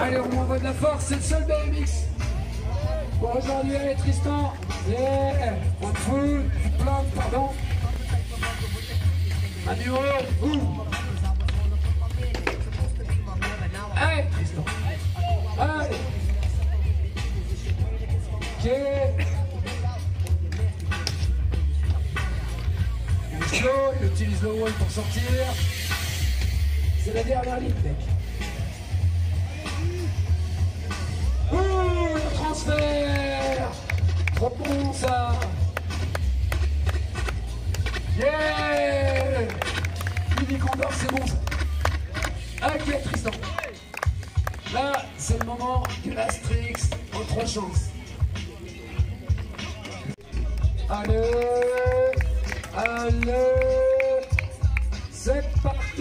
Allez, on m'envoie de la force, c'est le seul BMX. Pour aujourd'hui, allez Tristan. Yeah, one full, plein, pardon. Un numéro, allez Tristan. Allez. Ok. Il utilise le wall pour sortir. C'est la dernière ligne, mec. Ouh, le transfert. Trop bon ça. Yeah. Midi Condor, c'est bon ça. Ok Tristan. Là, c'est le moment que l'Astrix a 3 chances. Allez. Allez, c'est parti.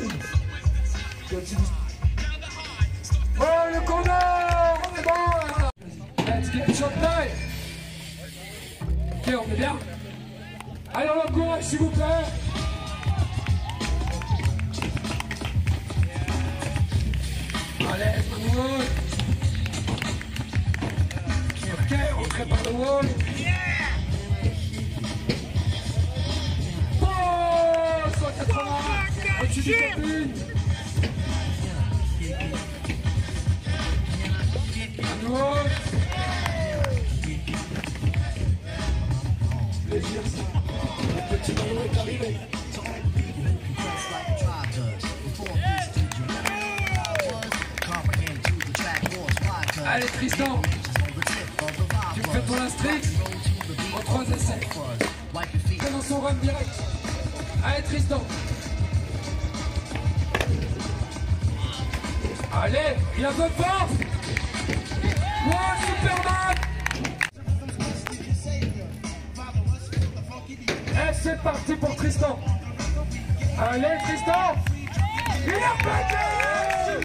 Oh, le Condor, on est bon. Let's get shot time. Ok, on est bien. Allez, on l'encourage, s'il vous plaît. Allez, Manuel. Ok, rentrez par le wall. Au-dessus du tapis. À nouveau. Plaisir ça. Le petit ballon est arrivé. Allez Tristan, tu fais ton Astrix en 3 essais. Fais dans son run direct. Allez Tristan. Allez, il a bonne force. Wow, Superman. Et c'est parti pour Tristan. Allez Tristan. Il a pété.